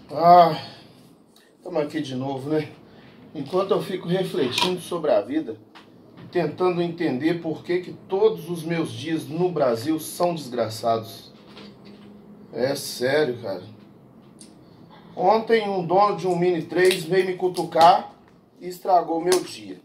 Ah, estamos aqui de novo, né? Enquanto eu fico refletindo sobre a vida, tentando entender por que todos os meus dias no Brasil são desgraçados. É sério, cara. Ontem um dono de um Mini 3 veio me cutucar e estragou meu dia.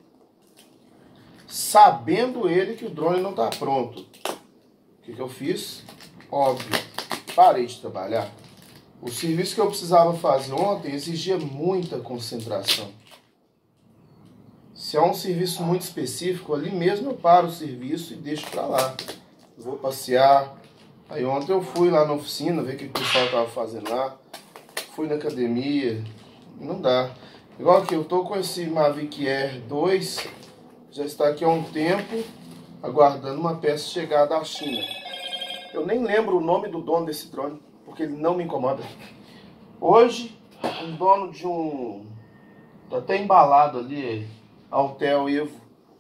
Sabendo ele que o drone não está pronto. O que eu fiz? Óbvio, parei de trabalhar. O serviço que eu precisava fazer ontem exigia muita concentração. Se é um serviço muito específico, ali mesmo eu paro o serviço e deixo pra lá. Vou passear. Aí ontem eu fui lá na oficina, ver o que o pessoal estava fazendo lá. Fui na academia. Não dá. Igual que eu tô com esse Mavic Air 2, já está aqui há um tempo, aguardando uma peça chegar da China. Eu nem lembro o nome do dono desse drone, porque ele não me incomoda. Hoje, um dono de um... tá até embalado ali, Autel Evo.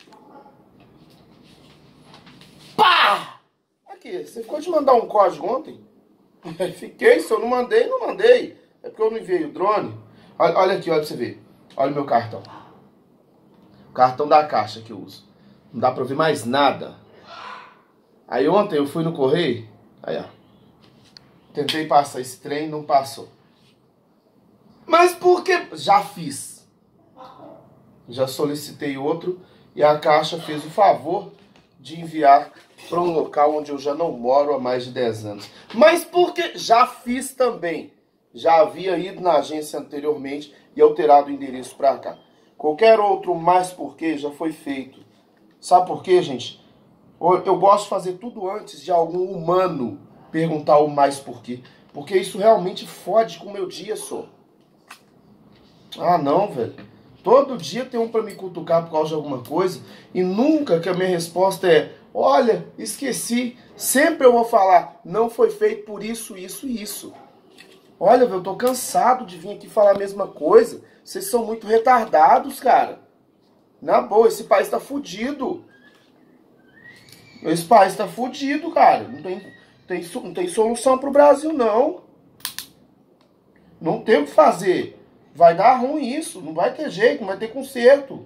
Pá! Aqui, você ficou de mandar um código ontem? Fiquei, se eu não mandei, não mandei. É porque eu não enviei o drone. Olha aqui, olha pra você ver. Olha o meu cartão. O cartão da Caixa que eu uso. Não dá pra ver mais nada. Aí ontem eu fui no correio. Aí, ó. Tentei passar esse trem, não passou. Mas por que? Já fiz. Já solicitei outro e a Caixa fez o favor de enviar para um local onde eu já não moro há mais de 10 anos. Mas por que? Já fiz também. Já havia ido na agência anteriormente e alterado o endereço para cá. Qualquer outro mais por que já foi feito. Sabe por quê, gente? Eu gosto de fazer tudo antes de algum humano perguntar o mais por quê. Porque isso realmente fode com o meu dia, só. Ah, não, velho. Todo dia tem um pra me cutucar por causa de alguma coisa. E nunca que a minha resposta é: olha, esqueci. Sempre eu vou falar: não foi feito por isso, isso e isso. Olha, velho, eu tô cansado de vir aqui falar a mesma coisa. Vocês são muito retardados, cara. Na boa, esse país tá fudido. Esse país tá fudido, cara. Não tem solução pro Brasil, não. Não tem o que fazer. Vai dar ruim isso. Não vai ter jeito, não vai ter conserto.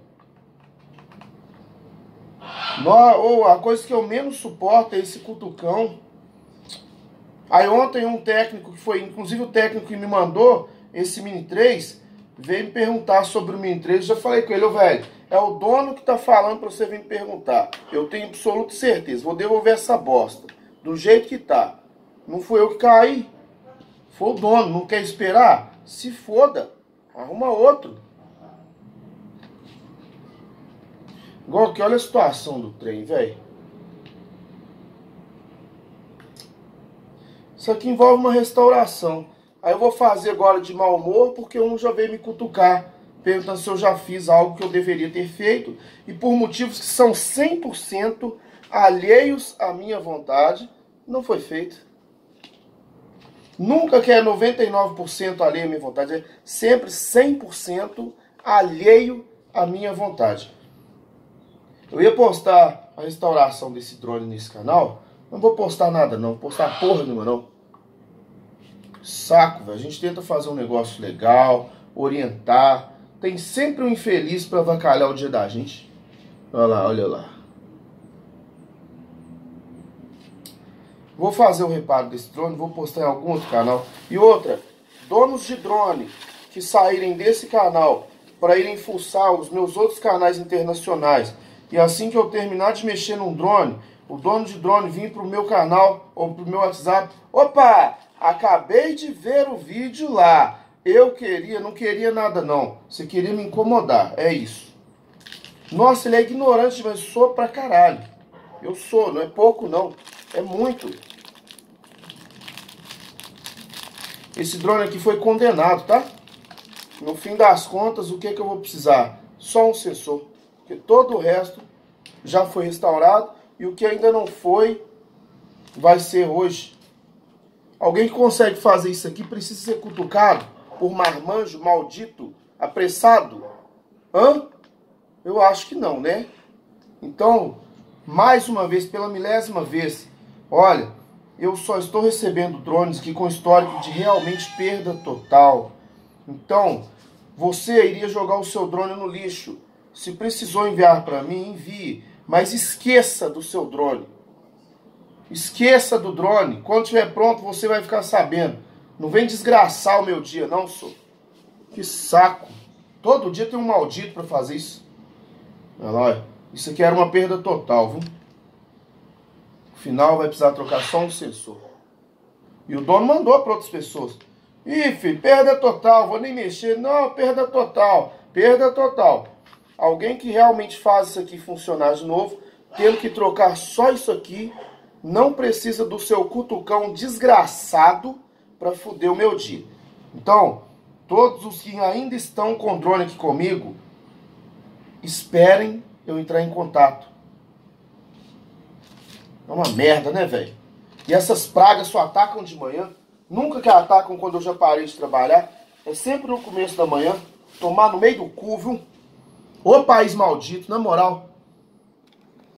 A coisa que eu menos suporto é esse cutucão. Aí ontem um técnico, que foi inclusive o técnico que me mandou esse Mini 3, veio me perguntar sobre o Mini 3. Eu já falei com ele: velho, é o dono que tá falando pra você vir me perguntar. Eu tenho absoluta certeza, vou devolver essa bosta do jeito que tá. Não fui eu que caí. Foi o dono, não quer esperar? Se foda, arruma outro. Igual que olha a situação do trem, velho. Isso aqui envolve uma restauração. Aí eu vou fazer agora de mau humor porque um já veio me cutucar, perguntando se eu já fiz algo que eu deveria ter feito. E por motivos que são 100% alheios à minha vontade, não foi feito. Nunca que é 99% alheio à minha vontade, é sempre 100% alheio à minha vontade. Eu ia postar a restauração desse drone nesse canal, não vou postar nada não, vou postar porra nenhuma não. Saco, velho. A gente tenta fazer um negócio legal, orientar. Tem sempre um infeliz pra avacalhar o dia da gente. Olha lá, olha lá. Vou fazer o reparo desse drone, vou postar em algum outro canal. E outra, donos de drone que saírem desse canal para irem fuçar os meus outros canais internacionais, e assim que eu terminar de mexer num drone, o dono de drone vir pro meu canal ou pro meu WhatsApp: opa, acabei de ver o vídeo lá. Não queria nada não. Você queria me incomodar, é isso. Nossa, ele é ignorante, mas sou pra caralho. Eu sou, não é pouco não, é muito. Esse drone aqui foi condenado, tá? No fim das contas, o que eu vou precisar? Só um sensor. Porque todo o resto já foi restaurado. E o que ainda não foi, vai ser hoje. Alguém que consegue fazer isso aqui precisa ser cutucado por marmanjo, maldito, apressado? Hã? Eu acho que não, né? Então, mais uma vez, pela milésima vez, olha, eu só estou recebendo drones aqui com histórico de realmente perda total. Então, você iria jogar o seu drone no lixo. Se precisou enviar para mim, envie. Mas esqueça do seu drone. Esqueça do drone. Quando estiver pronto, você vai ficar sabendo. Não vem desgraçar o meu dia, não, sou. Que saco. Todo dia tem um maldito para fazer isso. Olha lá, olha. Isso aqui era uma perda total, viu? No final vai precisar trocar só um sensor. E o dono mandou para outras pessoas. Ih, filho, perda total, vou nem mexer. Não, perda total, perda total. Alguém que realmente faz isso aqui funcionar de novo, tendo que trocar só isso aqui, não precisa do seu cutucão desgraçado para foder o meu dia. Então, todos os que ainda estão com drone aqui comigo, esperem eu entrar em contato. É uma merda, né, velho? E essas pragas só atacam de manhã. Nunca que atacam quando eu já parei de trabalhar. É sempre no começo da manhã. Tomar no meio do cu, viu? Ô país maldito, na moral.